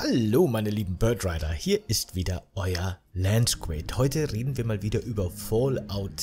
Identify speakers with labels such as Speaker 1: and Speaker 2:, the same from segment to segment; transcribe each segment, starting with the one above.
Speaker 1: Hallo meine lieben Birdrider, hier ist wieder euer Landsquid. Heute reden wir mal wieder über Fallout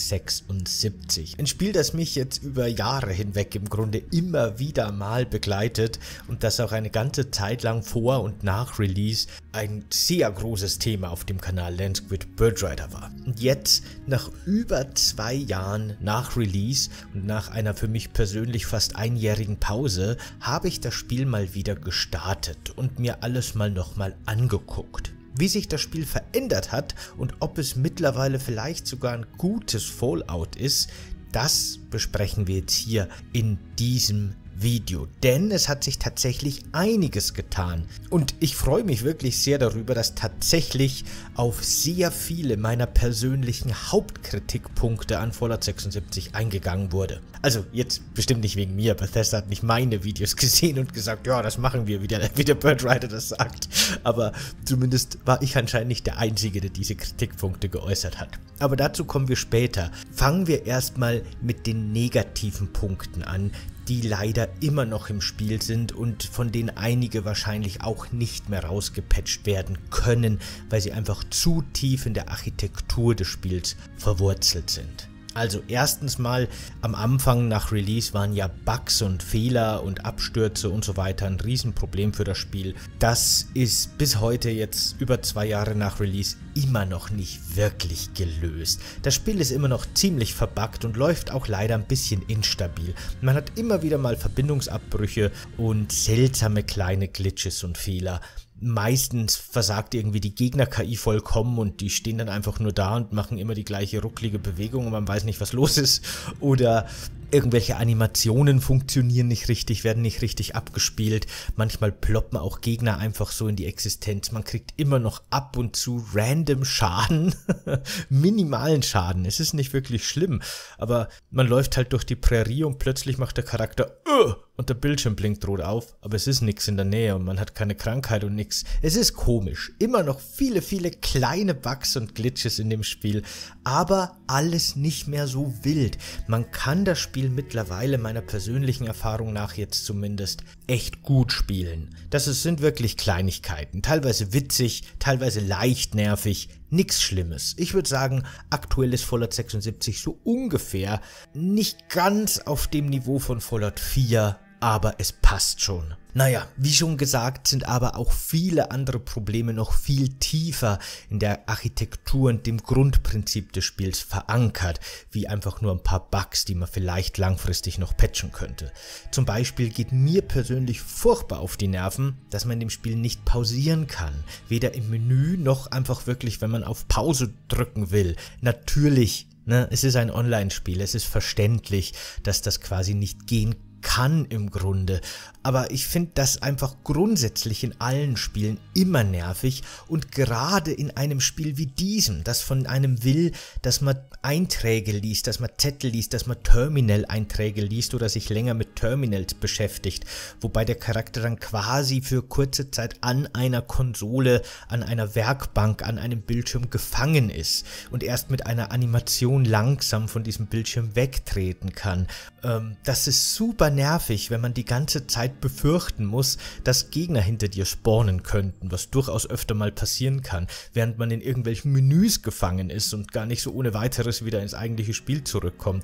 Speaker 1: 76. Ein Spiel, das mich jetzt über Jahre hinweg im Grunde immer wieder mal begleitet und das auch eine ganze Zeit lang vor und nach Release ein sehr großes Thema auf dem Kanal Landsquid Birdrider war. Und jetzt, nach über 2 Jahren nach Release und nach einer für mich persönlich fast einjährigen Pause, habe ich das Spiel mal wieder gestartet und mir alles mal nochmal angeguckt. Wie sich das Spiel verändert hat und ob es mittlerweile vielleicht sogar ein gutes Fallout ist, das besprechen wir jetzt hier in diesem Video, denn es hat sich tatsächlich einiges getan und ich freue mich wirklich sehr darüber, dass tatsächlich auf sehr viele meiner persönlichen Hauptkritikpunkte an Fallout 76 eingegangen wurde. Also jetzt bestimmt nicht wegen mir, Bethesda hat nicht meine Videos gesehen und gesagt, ja, das machen wir, wie der Birdrider das sagt, aber zumindest war ich anscheinend nicht der Einzige, der diese Kritikpunkte geäußert hat. Aber dazu kommen wir später. Fangen wir erstmal mit den negativen Punkten an, die leider immer noch im Spiel sind und von denen einige wahrscheinlich auch nicht mehr rausgepatcht werden können, weil sie einfach zu tief in der Architektur des Spiels verwurzelt sind. Also erstens mal, am Anfang nach Release waren ja Bugs und Fehler und Abstürze und so weiter ein Riesenproblem für das Spiel. Das ist bis heute, jetzt über 2 Jahre nach Release, immer noch nicht wirklich gelöst. Das Spiel ist immer noch ziemlich verbuggt und läuft auch leider ein bisschen instabil. Man hat immer wieder mal Verbindungsabbrüche und seltsame kleine Glitches und Fehler. Meistens versagt irgendwie die Gegner-KI vollkommen und die stehen dann einfach nur da und machen immer die gleiche rucklige Bewegung und man weiß nicht, was los ist. Oder irgendwelche Animationen funktionieren nicht richtig, werden nicht richtig abgespielt. Manchmal ploppen auch Gegner einfach so in die Existenz. Man kriegt immer noch ab und zu random Schaden, minimalen Schaden. Es ist nicht wirklich schlimm, aber man läuft halt durch die Prärie und plötzlich macht der Charakter und der Bildschirm blinkt rot auf, aber es ist nichts in der Nähe und man hat keine Krankheit und nichts. Es ist komisch. Immer noch viele kleine Bugs und Glitches in dem Spiel, aber alles nicht mehr so wild. Man kann das Spiel mittlerweile meiner persönlichen Erfahrung nach jetzt zumindest echt gut spielen. Sind wirklich Kleinigkeiten, teilweise witzig, teilweise leicht nervig, nichts Schlimmes. Ich würde sagen, aktuell ist Fallout 76 so ungefähr nicht ganz auf dem Niveau von Fallout 4, aber es passt schon. Naja, wie schon gesagt, sind aber auch viele andere Probleme noch viel tiefer in der Architektur und dem Grundprinzip des Spiels verankert, wie einfach nur ein paar Bugs, die man vielleicht langfristig noch patchen könnte. Zum Beispiel geht mir persönlich furchtbar auf die Nerven, dass man in dem Spiel nicht pausieren kann. Weder im Menü noch einfach wirklich, wenn man auf Pause drücken will. Natürlich, es ist ein Online-Spiel, es ist verständlich, dass das quasi nicht gehen kann im Grunde, aber ich finde das einfach grundsätzlich in allen Spielen immer nervig und gerade in einem Spiel wie diesem, das von einem will, dass man Einträge liest, dass man Zettel liest, dass man Terminal-Einträge liest oder sich länger mit Terminals beschäftigt, wobei der Charakter dann quasi für kurze Zeit an einer Konsole, an einer Werkbank, an einem Bildschirm gefangen ist und erst mit einer Animation langsam von diesem Bildschirm wegtreten kann. Das ist super nervig, wenn man die ganze Zeit befürchten muss, dass Gegner hinter dir spawnen könnten, was durchaus öfter mal passieren kann, während man in irgendwelchen Menüs gefangen ist und gar nicht so ohne weiteres wieder ins eigentliche Spiel zurückkommt.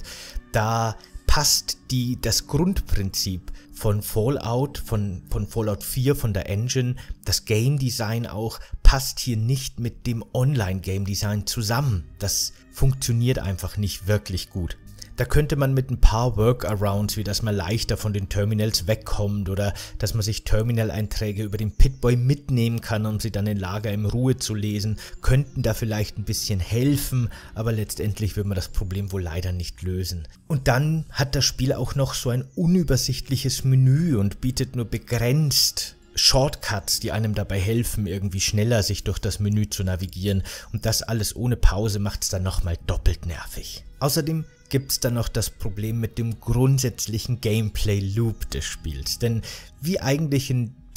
Speaker 1: Da passt das Grundprinzip von Fallout, von Fallout 4, von der Engine, das Game Design auch, passt hier nicht mit dem Online-Game Design zusammen. Das funktioniert einfach nicht wirklich gut. Da könnte man mit ein paar Workarounds, wie dass man leichter von den Terminals wegkommt oder dass man sich Terminal-Einträge über den Pip-Boy mitnehmen kann, um sie dann in Lager in Ruhe zu lesen, könnten da vielleicht ein bisschen helfen, aber letztendlich wird man das Problem wohl leider nicht lösen. Und dann hat das Spiel auch noch so ein unübersichtliches Menü und bietet nur begrenzt Shortcuts, die einem dabei helfen, irgendwie schneller sich durch das Menü zu navigieren, und das alles ohne Pause macht es dann nochmal doppelt nervig. Außerdem gibt es dann noch das Problem mit dem grundsätzlichen Gameplay-Loop des Spiels, denn wie eigentlich in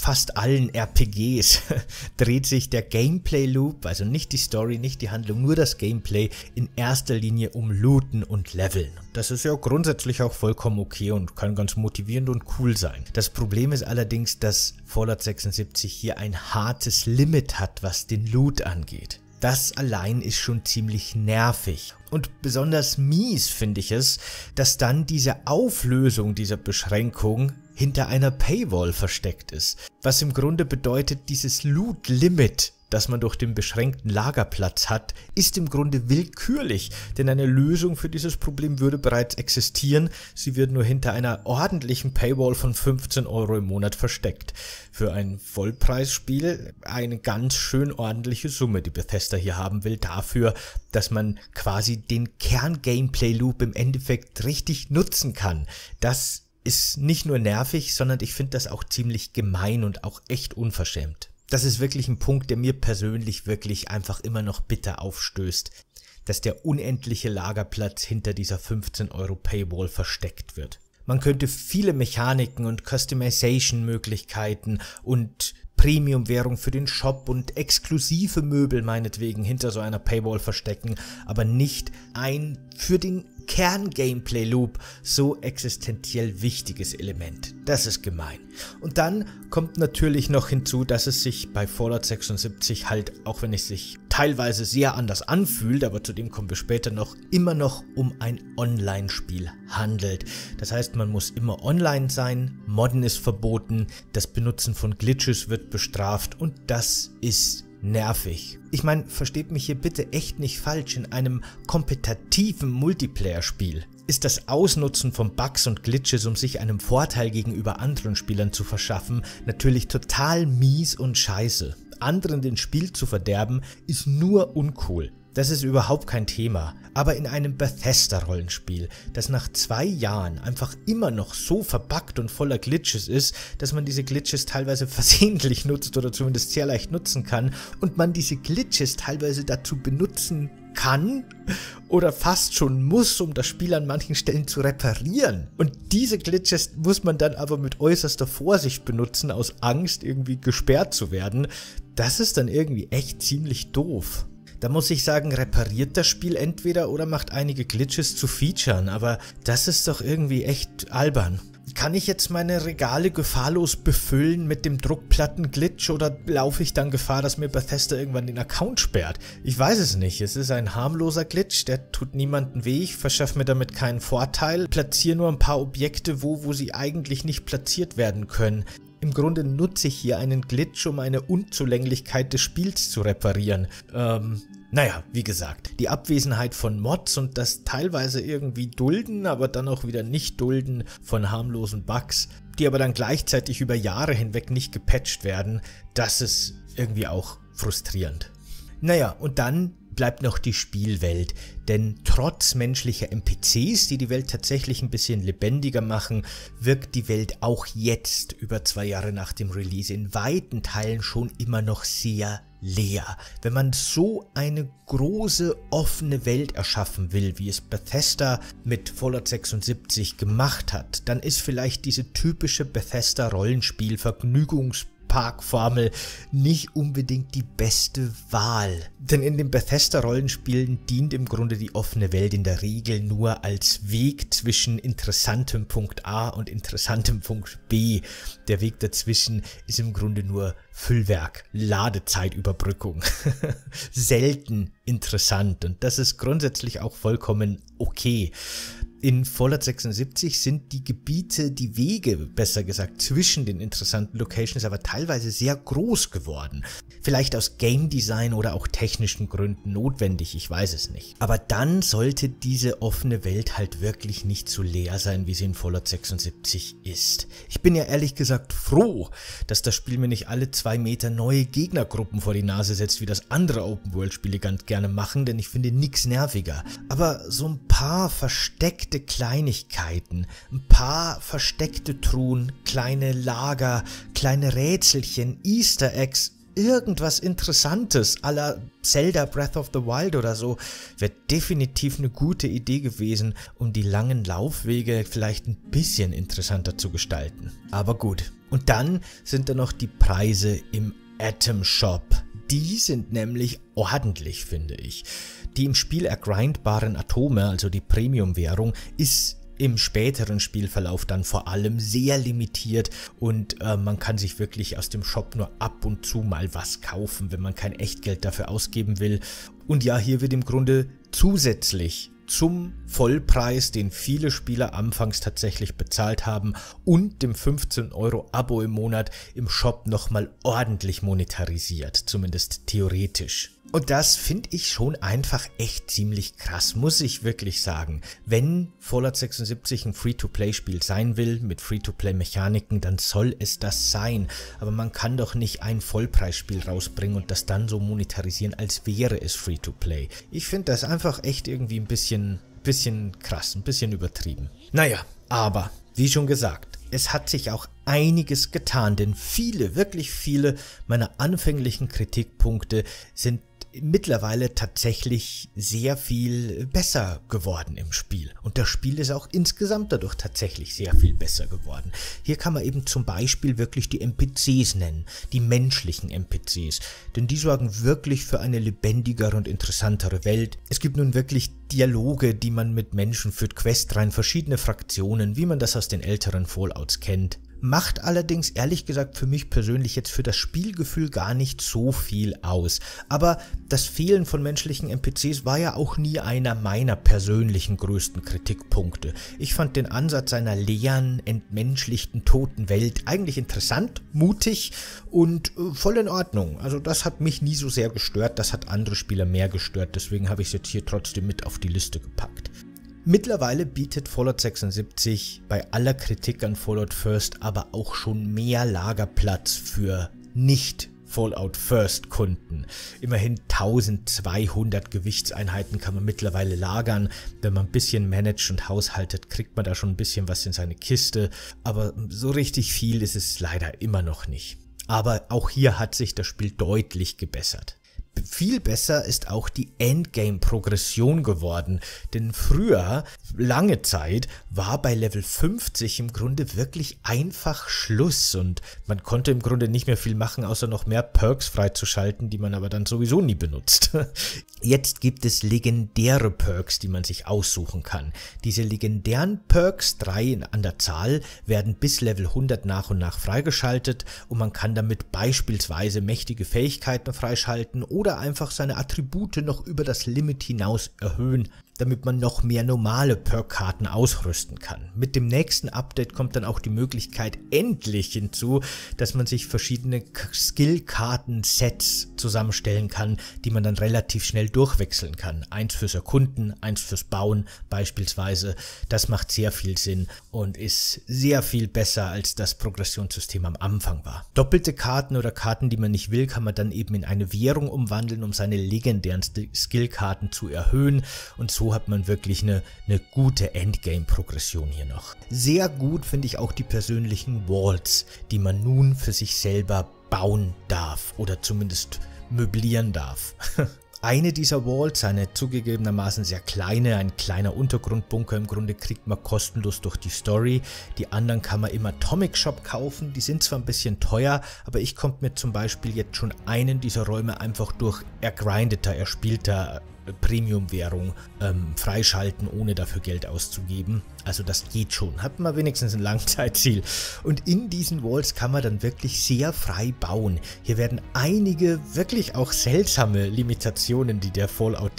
Speaker 1: fast allen RPGs dreht sich der Gameplay-Loop, also nicht die Story, nicht die Handlung, nur das Gameplay, in erster Linie um Looten und Leveln. Das ist ja grundsätzlich auch vollkommen okay und kann ganz motivierend und cool sein. Das Problem ist allerdings, dass Fallout 76 hier ein hartes Limit hat, was den Loot angeht. Das allein ist schon ziemlich nervig. Und besonders mies finde ich es, dass dann diese Auflösung dieser Beschränkung hinter einer Paywall versteckt ist. Was im Grunde bedeutet, dieses Loot-Limit, das man durch den beschränkten Lagerplatz hat, ist im Grunde willkürlich, denn eine Lösung für dieses Problem würde bereits existieren, sie wird nur hinter einer ordentlichen Paywall von 15 € im Monat versteckt. Für ein Vollpreisspiel eine ganz schön ordentliche Summe, die Bethesda hier haben will, dafür, dass man quasi den Kern-Gameplay-Loop im Endeffekt richtig nutzen kann. Das ist nicht nur nervig, sondern ich finde das auch ziemlich gemein und auch echt unverschämt. Das ist wirklich ein Punkt, der mir persönlich wirklich einfach immer noch bitter aufstößt, dass der unendliche Lagerplatz hinter dieser 15 € Paywall versteckt wird. Man könnte viele Mechaniken und Customization-Möglichkeiten und Premium-Währung für den Shop und exklusive Möbel meinetwegen hinter so einer Paywall verstecken, aber nicht ein für den Kern-Gameplay-Loop so existenziell wichtiges Element. Das ist gemein. Und dann kommt natürlich noch hinzu, dass es sich bei Fallout 76 halt, auch wenn es sich teilweise sehr anders anfühlt, aber zu dem kommen wir später noch, immer noch um ein Online-Spiel handelt. Das heißt, man muss immer online sein, Modden ist verboten, das Benutzen von Glitches wird bestraft und das ist nervig. Ich meine, versteht mich hier bitte echt nicht falsch, in einem kompetitiven Multiplayer-Spiel ist das Ausnutzen von Bugs und Glitches, um sich einen Vorteil gegenüber anderen Spielern zu verschaffen, natürlich total mies und scheiße. Anderen den Spiel zu verderben, ist nur uncool. Das ist überhaupt kein Thema. Aber in einem Bethesda-Rollenspiel, das nach 2 Jahren einfach immer noch so verbuggt und voller Glitches ist, dass man diese Glitches teilweise versehentlich nutzt oder zumindest sehr leicht nutzen kann und man diese Glitches teilweise dazu benutzen kann oder fast schon muss, um das Spiel an manchen Stellen zu reparieren. Und diese Glitches muss man dann aber mit äußerster Vorsicht benutzen, aus Angst irgendwie gesperrt zu werden. Das ist dann irgendwie echt ziemlich doof. Da muss ich sagen, repariert das Spiel entweder oder macht einige Glitches zu Featuren, aber das ist doch irgendwie echt albern. Kann ich jetzt meine Regale gefahrlos befüllen mit dem Druckplatten-Glitch oder laufe ich dann Gefahr, dass mir Bethesda irgendwann den Account sperrt? Ich weiß es nicht. Es ist ein harmloser Glitch, der tut niemandem weh, ich verschaffe mir damit keinen Vorteil, platziere nur ein paar Objekte wo sie eigentlich nicht platziert werden können. Im Grunde nutze ich hier einen Glitch, um eine Unzulänglichkeit des Spiels zu reparieren. Naja, wie gesagt, die Abwesenheit von Mods und das teilweise irgendwie Dulden, aber dann auch wieder nicht Dulden von harmlosen Bugs, die aber dann gleichzeitig über Jahre hinweg nicht gepatcht werden, das ist irgendwie auch frustrierend. Naja, und dann bleibt noch die Spielwelt, denn trotz menschlicher NPCs, die die Welt tatsächlich ein bisschen lebendiger machen, wirkt die Welt auch jetzt, über 2 Jahre nach dem Release, in weiten Teilen schon immer noch sehr leer. Wenn man so eine große offene Welt erschaffen will, wie es Bethesda mit Fallout 76 gemacht hat, dann ist vielleicht diese typische Bethesda-Rollenspiel-Vergnügungsparkformel nicht unbedingt die beste Wahl. Denn in den Bethesda-Rollenspielen dient im Grunde die offene Welt in der Regel nur als Weg zwischen interessantem Punkt A und interessantem Punkt B. Der Weg dazwischen ist im Grunde nur Füllwerk, Ladezeitüberbrückung. Selten interessant und das ist grundsätzlich auch vollkommen okay. In Fallout 76 sind die Gebiete, die Wege, besser gesagt, zwischen den interessanten Locations aber teilweise sehr groß geworden. Vielleicht aus Game Design oder auch technischen Gründen notwendig, ich weiß es nicht. Aber dann sollte diese offene Welt halt wirklich nicht so leer sein, wie sie in Fallout 76 ist. Ich bin ja ehrlich gesagt froh, dass das Spiel mir nicht alle 2 Meter neue Gegnergruppen vor die Nase setzt, wie das andere Open-World-Spiele ganz gerne machen, denn ich finde nichts nerviger. Aber so ein paar versteckte Kleinigkeiten, ein paar versteckte Truhen, kleine Lager, kleine Rätselchen, Easter Eggs irgendwas Interessantes à la Zelda Breath of the Wild oder so, wäre definitiv eine gute Idee gewesen, um die langen Laufwege vielleicht ein bisschen interessanter zu gestalten. Aber gut. Und dann sind da noch die Preise im Atom Shop. Die sind nämlich ordentlich, finde ich. Die im Spiel ergrindbaren Atome, also die Premium-Währung, ist im späteren Spielverlauf dann vor allem sehr limitiert und man kann sich wirklich aus dem Shop nur ab und zu mal was kaufen, wenn man kein Echtgeld dafür ausgeben will. Und ja, hier wird im Grunde zusätzlich zum Vollpreis, den viele Spieler anfangs tatsächlich bezahlt haben, und dem 15 € Abo im Monat im Shop nochmal ordentlich monetarisiert, zumindest theoretisch. Und das finde ich schon einfach echt ziemlich krass, muss ich wirklich sagen. Wenn Fallout 76 ein Free-to-Play-Spiel sein will, mit Free-to-Play-Mechaniken, dann soll es das sein. Aber man kann doch nicht ein Vollpreisspiel rausbringen und das dann so monetarisieren, als wäre es Free-to-Play. Ich finde das einfach echt irgendwie ein bisschen krass, ein bisschen übertrieben. Naja, aber wie schon gesagt, es hat sich auch einiges getan, denn wirklich viele meiner anfänglichen Kritikpunkte sind mittlerweile tatsächlich sehr viel besser geworden im Spiel. Und das Spiel ist auch insgesamt dadurch tatsächlich sehr viel besser geworden. Hier kann man eben zum Beispiel wirklich die NPCs nennen, die menschlichen NPCs, denn die sorgen wirklich für eine lebendigere und interessantere Welt. Es gibt nun wirklich Dialoge, die man mit Menschen führt, Questreihen, verschiedene Fraktionen, wie man das aus den älteren Fallouts kennt. Macht allerdings ehrlich gesagt für mich persönlich jetzt für das Spielgefühl gar nicht so viel aus. Aber das Fehlen von menschlichen NPCs war ja auch nie einer meiner persönlichen größten Kritikpunkte. Ich fand den Ansatz einer leeren, entmenschlichten, toten Welt eigentlich interessant, mutig und voll in Ordnung. Also das hat mich nie so sehr gestört, das hat andere Spieler mehr gestört, deswegen habe ich es jetzt hier trotzdem mit auf die Liste gepackt. Mittlerweile bietet Fallout 76 bei aller Kritik an Fallout First aber auch schon mehr Lagerplatz für nicht Fallout First Kunden. Immerhin 1200 Gewichtseinheiten kann man mittlerweile lagern. Wenn man ein bisschen managt und haushaltet, kriegt man da schon ein bisschen was in seine Kiste. Aber so richtig viel ist es leider immer noch nicht. Aber auch hier hat sich das Spiel deutlich gebessert. Viel besser ist auch die Endgame-Progression geworden, denn früher, lange Zeit, war bei Level 50 im Grunde wirklich einfach Schluss und man konnte im Grunde nicht mehr viel machen, außer noch mehr Perks freizuschalten, die man aber dann sowieso nie benutzt. Jetzt gibt es legendäre Perks, die man sich aussuchen kann. Diese legendären Perks, 3 an der Zahl, werden bis Level 100 nach und nach freigeschaltet und man kann damit beispielsweise mächtige Fähigkeiten freischalten oder einfach seine Attribute noch über das Limit hinaus erhöhen, damit man noch mehr normale Perk-Karten ausrüsten kann. Mit dem nächsten Update kommt dann auch die Möglichkeit endlich hinzu, dass man sich verschiedene Skill-Karten-Sets zusammenstellen kann, die man dann relativ schnell durchwechseln kann. Eins fürs Erkunden, eins fürs Bauen beispielsweise. Das macht sehr viel Sinn und ist sehr viel besser, als das Progressionssystem am Anfang war. Doppelte Karten oder Karten, die man nicht will, kann man dann eben in eine Währung umwandeln, um seine legendären Skill-Karten zu erhöhen, und so hat man wirklich eine gute Endgame-Progression hier noch. Sehr gut finde ich auch die persönlichen Vaults, die man nun für sich selber bauen darf oder zumindest möblieren darf. Eine dieser Vaults, eine zugegebenermaßen sehr kleine, ein kleiner Untergrundbunker im Grunde, kriegt man kostenlos durch die Story. Die anderen kann man im Atomic Shop kaufen, die sind zwar ein bisschen teuer, aber ich konnte mir zum Beispiel jetzt schon einen dieser Räume einfach durch erspielter Premium-Währung freischalten, ohne dafür Geld auszugeben. Also das geht schon, hat man wenigstens ein Langzeitziel. Und in diesen Walls kann man dann wirklich sehr frei bauen. Hier werden einige wirklich auch seltsame Limitationen, die der Fallout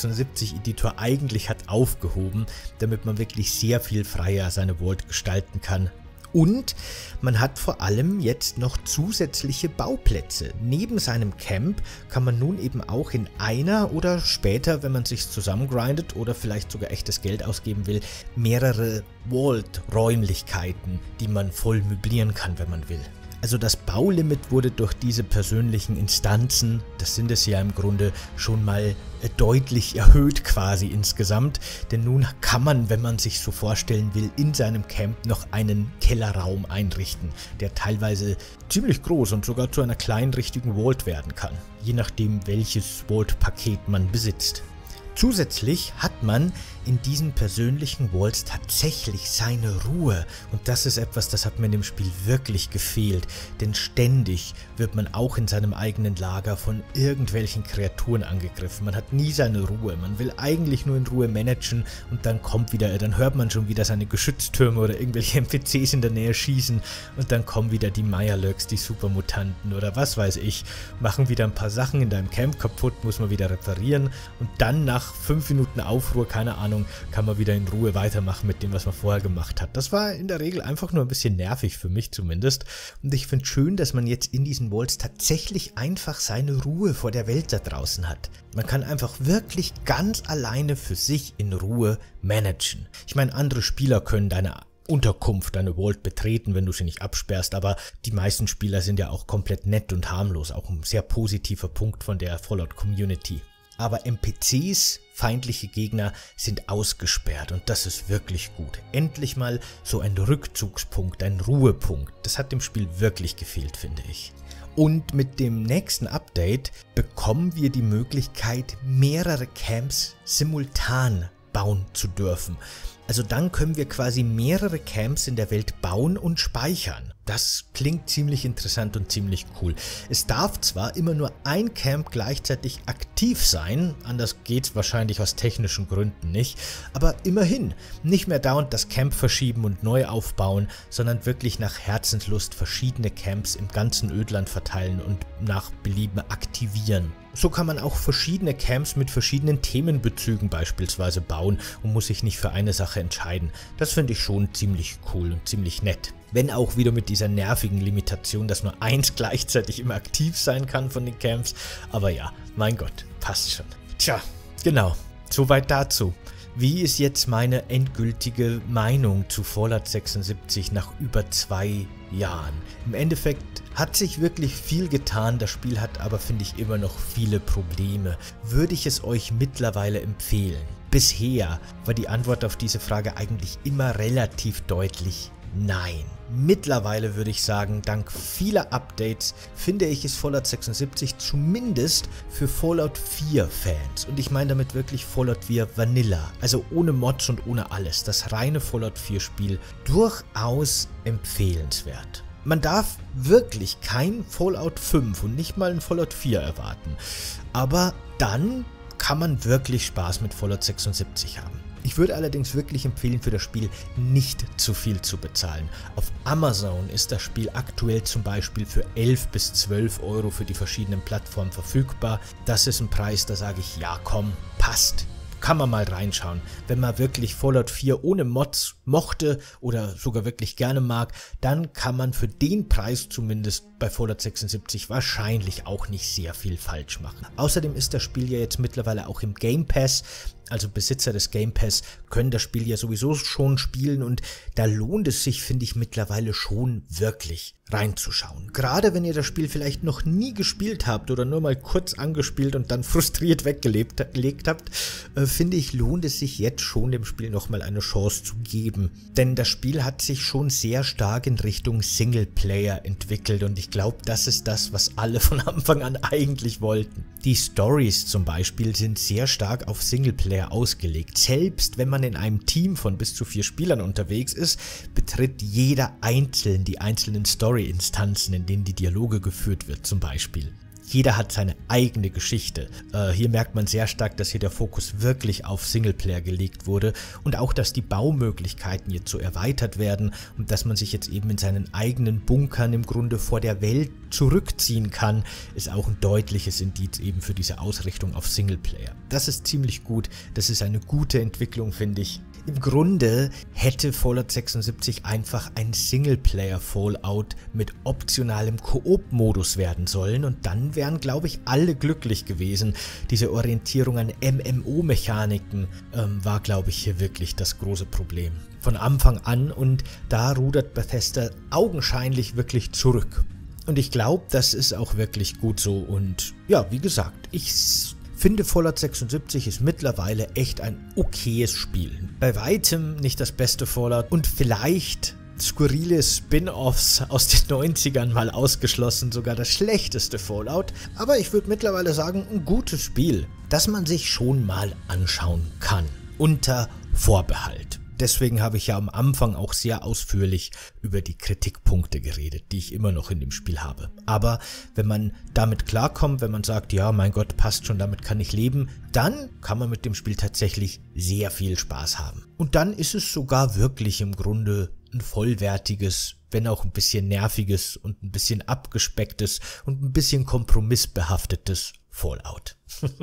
Speaker 1: 76 Editor eigentlich hat, aufgehoben, damit man wirklich sehr viel freier seine Vault gestalten kann. Und man hat vor allem jetzt noch zusätzliche Bauplätze. Neben seinem Camp kann man nun eben auch in einer oder später, wenn man sich zusammengrindet oder vielleicht sogar echtes Geld ausgeben will, mehrere Vault-Räumlichkeiten, die man voll möblieren kann, wenn man will. Also das Baulimit wurde durch diese persönlichen Instanzen, das sind es ja im Grunde, schon mal deutlich erhöht quasi insgesamt, denn nun kann man, wenn man sich so vorstellen will, in seinem Camp noch einen Kellerraum einrichten, der teilweise ziemlich groß und sogar zu einer kleinen richtigen Vault werden kann, je nachdem welches Vault-Paket man besitzt. Zusätzlich hat man in diesen persönlichen Vaults tatsächlich seine Ruhe und das ist etwas, das hat mir in dem Spiel wirklich gefehlt, denn ständig wird man auch in seinem eigenen Lager von irgendwelchen Kreaturen angegriffen. Man hat nie seine Ruhe, man will eigentlich nur in Ruhe managen und dann dann hört man schon wieder seine Geschütztürme oder irgendwelche NPCs in der Nähe schießen und dann kommen wieder die Mirelurks, die Supermutanten oder was weiß ich, machen wieder ein paar Sachen in deinem Camp kaputt, muss man wieder reparieren und dann nach 5 Minuten Aufruhr, keine Ahnung, kann man wieder in Ruhe weitermachen mit dem, was man vorher gemacht hat. Das war in der Regel einfach nur ein bisschen nervig für mich zumindest. Und ich finde schön, dass man jetzt in diesen Vaults tatsächlich einfach seine Ruhe vor der Welt da draußen hat. Man kann einfach wirklich ganz alleine für sich in Ruhe managen. Ich meine, andere Spieler können deine Unterkunft, deine Vault betreten, wenn du sie nicht absperrst, aber die meisten Spieler sind ja auch komplett nett und harmlos, auch ein sehr positiver Punkt von der Fallout-Community. Aber NPCs, feindliche Gegner, sind ausgesperrt und das ist wirklich gut. Endlich mal so ein Rückzugspunkt, ein Ruhepunkt. Das hat dem Spiel wirklich gefehlt, finde ich. Und mit dem nächsten Update bekommen wir die Möglichkeit, mehrere Camps simultan bauen zu dürfen. Also dann können wir quasi mehrere Camps in der Welt bauen und speichern. Das klingt ziemlich interessant und ziemlich cool. Es darf zwar immer nur ein Camp gleichzeitig aktiv sein, anders geht es wahrscheinlich aus technischen Gründen nicht, aber immerhin nicht mehr dauernd das Camp verschieben und neu aufbauen, sondern wirklich nach Herzenslust verschiedene Camps im ganzen Ödland verteilen und nach Belieben aktivieren. So kann man auch verschiedene Camps mit verschiedenen Themenbezügen beispielsweise bauen und muss sich nicht für eine Sache entscheiden. Das finde ich schon ziemlich cool und ziemlich nett. Wenn auch wieder mit dieser nervigen Limitation, dass nur eins gleichzeitig immer aktiv sein kann von den Camps. Aber ja, mein Gott, passt schon. Tja, genau, soweit dazu. Wie ist jetzt meine endgültige Meinung zu Fallout 76 nach über 2 Jahren? Im Endeffekt hat sich wirklich viel getan, das Spiel hat aber, finde ich, immer noch viele Probleme. Würde ich es euch mittlerweile empfehlen? Bisher war die Antwort auf diese Frage eigentlich immer relativ deutlich nein. Mittlerweile würde ich sagen, dank vieler Updates finde ich es Fallout 76 zumindest für Fallout 4 Fans. Und ich meine damit wirklich Fallout 4 Vanilla, also ohne Mods und ohne alles. Das reine Fallout 4 Spiel durchaus empfehlenswert. Man darf wirklich kein Fallout 5 und nicht mal ein Fallout 4 erwarten. Aber dann kann man wirklich Spaß mit Fallout 76 haben. Ich würde allerdings wirklich empfehlen, für das Spiel nicht zu viel zu bezahlen. Auf Amazon ist das Spiel aktuell zum Beispiel für 11 bis 12 Euro für die verschiedenen Plattformen verfügbar. Das ist ein Preis, da sage ich, ja komm, passt. Kann man mal reinschauen. Wenn man wirklich Fallout 4 ohne Mods mochte oder sogar wirklich gerne mag, dann kann man für den Preis zumindest bei Fallout 76 wahrscheinlich auch nicht sehr viel falsch machen. Außerdem ist das Spiel ja jetzt mittlerweile auch im Game Pass. Also Besitzer des Game Pass können das Spiel ja sowieso schon spielen und da lohnt es sich, finde ich, mittlerweile schon wirklich reinzuschauen. Gerade wenn ihr das Spiel vielleicht noch nie gespielt habt oder nur mal kurz angespielt und dann frustriert weggelegt habt, finde ich, lohnt es sich jetzt schon, dem Spiel nochmal eine Chance zu geben. Denn das Spiel hat sich schon sehr stark in Richtung Singleplayer entwickelt und ich glaube, das ist das, was alle von Anfang an eigentlich wollten. Die Stories zum Beispiel sind sehr stark auf Singleplayer ausgelegt. Selbst wenn man in einem Team von bis zu 4 Spielern unterwegs ist, betritt jeder einzeln die einzelnen Story-Instanzen, in denen die Dialoge geführt wird zum Beispiel. Jeder hat seine eigene Geschichte. Hier merkt man sehr stark, dass hier der Fokus wirklich auf Singleplayer gelegt wurde und auch, dass die Baumöglichkeiten jetzt so erweitert werden und dass man sich jetzt eben in seinen eigenen Bunkern im Grunde vor der Welt zurückziehen kann, ist auch ein deutliches Indiz eben für diese Ausrichtung auf Singleplayer. Das ist ziemlich gut, das ist eine gute Entwicklung, finde ich. Im Grunde hätte Fallout 76 einfach ein Singleplayer-Fallout mit optionalem Koop-Modus werden sollen und dann wären, glaube ich, alle glücklich gewesen. Diese Orientierung an MMO-Mechaniken war, glaube ich, hier wirklich das große Problem. von Anfang an und da rudert Bethesda augenscheinlich wirklich zurück. Und ich glaube, das ist auch wirklich gut so und ja, wie gesagt, ich finde Fallout 76 ist mittlerweile echt ein okayes Spiel. Bei weitem nicht das beste Fallout und vielleicht skurrile Spin-Offs aus den 90ern mal ausgeschlossen, sogar das schlechteste Fallout. Aber ich würde mittlerweile sagen, ein gutes Spiel, das man sich schon mal anschauen kann. Unter Vorbehalt. Deswegen habe ich ja am Anfang auch sehr ausführlich über die Kritikpunkte geredet, die ich immer noch in dem Spiel habe. Aber wenn man damit klarkommt, wenn man sagt, ja, mein Gott, passt schon, damit kann ich leben, dann kann man mit dem Spiel tatsächlich sehr viel Spaß haben. Und dann ist es sogar wirklich im Grunde ein vollwertiges, wenn auch ein bisschen nerviges und ein bisschen abgespecktes und ein bisschen kompromissbehaftetes Fallout.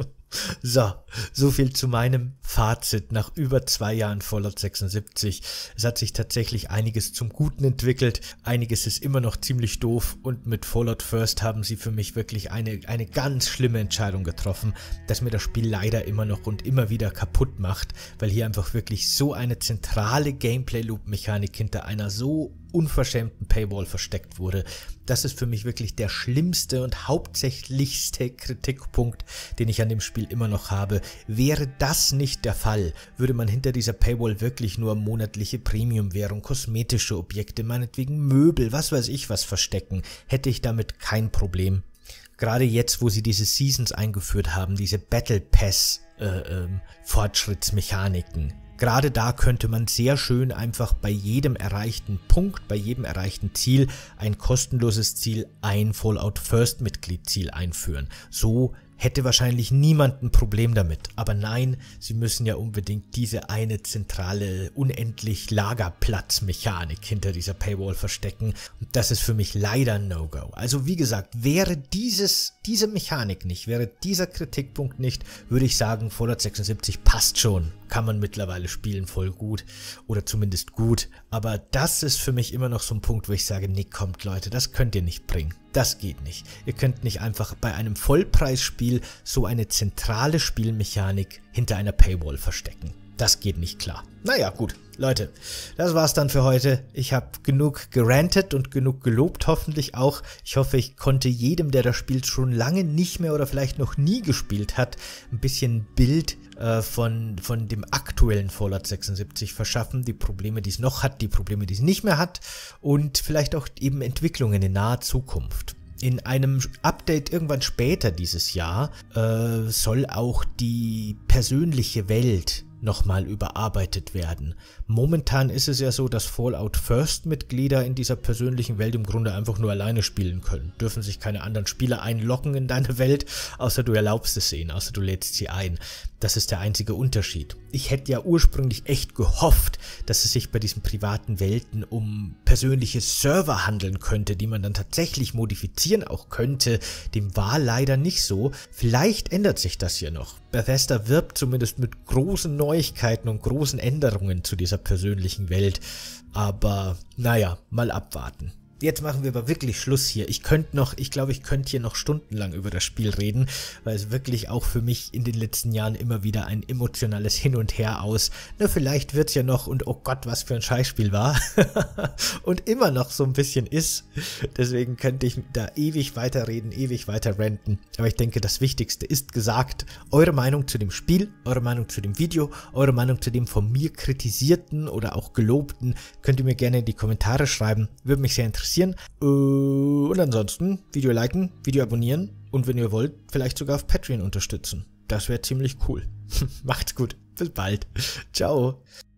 Speaker 1: So viel zu meinem Fazit nach über 2 Jahren Fallout 76. Es hat sich tatsächlich einiges zum Guten entwickelt, einiges ist immer noch ziemlich doof und mit Fallout First haben sie für mich wirklich eine ganz schlimme Entscheidung getroffen, dass mir das Spiel leider immer noch und immer wieder kaputt macht, weil hier einfach wirklich so eine zentrale Gameplay-Loop-Mechanik hinter einer so unverschämten Paywall versteckt wurde. Das ist für mich wirklich der schlimmste und hauptsächlichste Kritikpunkt, den ich an dem Spiel immer noch habe. Wäre das nicht der Fall, würde man hinter dieser Paywall wirklich nur monatliche Premium-Währung, kosmetische Objekte, meinetwegen Möbel, was weiß ich was verstecken, hätte ich damit kein Problem. Gerade jetzt, wo sie diese Seasons eingeführt haben, diese Battle Pass Fortschrittsmechaniken. Gerade da könnte man sehr schön einfach bei jedem erreichten Punkt, bei jedem erreichten Ziel ein kostenloses Ziel, ein Fallout First Mitglied-Ziel einführen. So hätte wahrscheinlich niemand ein Problem damit. Aber nein, sie müssen ja unbedingt diese eine zentrale, unendlich Lagerplatzmechanik hinter dieser Paywall verstecken. Und das ist für mich leider ein No-Go. Also wie gesagt, wäre diese Mechanik nicht, wäre dieser Kritikpunkt nicht, würde ich sagen, Fallout 76 passt schon. Kann man mittlerweile spielen, voll gut oder zumindest gut, aber das ist für mich immer noch so ein Punkt, wo ich sage, nee, kommt Leute, das könnt ihr nicht bringen, das geht nicht. Ihr könnt nicht einfach bei einem Vollpreisspiel so eine zentrale Spielmechanik hinter einer Paywall verstecken. Das geht nicht klar. Naja, gut, Leute, das war's dann für heute. Ich habe genug gerantet und genug gelobt, hoffentlich auch. Ich hoffe, ich konnte jedem, der das Spiel schon lange nicht mehr oder vielleicht noch nie gespielt hat, ein bisschen Bild von dem aktuellen Fallout 76 verschaffen. Die Probleme, die es noch hat, die Probleme, die es nicht mehr hat und vielleicht auch eben Entwicklungen in naher Zukunft. In einem Update irgendwann später dieses Jahr soll auch die persönliche Welt nochmal überarbeitet werden. Momentan ist es ja so, dass Fallout First Mitglieder in dieser persönlichen Welt im Grunde einfach nur alleine spielen können. Dürfen sich keine anderen Spieler einloggen in deine Welt, außer du erlaubst es ihnen, außer du lädst sie ein. Das ist der einzige Unterschied. Ich hätte ja ursprünglich echt gehofft, dass es sich bei diesen privaten Welten um persönliche Server handeln könnte, die man dann tatsächlich modifizieren auch könnte. Dem war leider nicht so. Vielleicht ändert sich das hier noch. Bethesda wirbt zumindest mit großen Neuigkeiten und großen Änderungen zu dieser persönlichen Welt. Aber naja, mal abwarten. Jetzt machen wir aber wirklich Schluss hier. Ich glaube, ich könnte hier noch stundenlang über das Spiel reden, weil es wirklich auch für mich in den letzten Jahren immer wieder ein emotionales Hin und Her aus. Na, vielleicht wird's ja noch und oh Gott, was für ein Scheißspiel war. Und immer noch so ein bisschen ist. Deswegen könnte ich da ewig weiterreden, ewig weiter ranten. Aber ich denke, das Wichtigste ist gesagt. Eure Meinung zu dem Spiel, eure Meinung zu dem Video, eure Meinung zu dem von mir kritisierten oder auch gelobten, könnt ihr mir gerne in die Kommentare schreiben. Würde mich sehr interessieren. Und ansonsten Video liken, Video abonnieren und wenn ihr wollt, vielleicht sogar auf Patreon unterstützen. Das wäre ziemlich cool. Macht's gut. Bis bald. Ciao.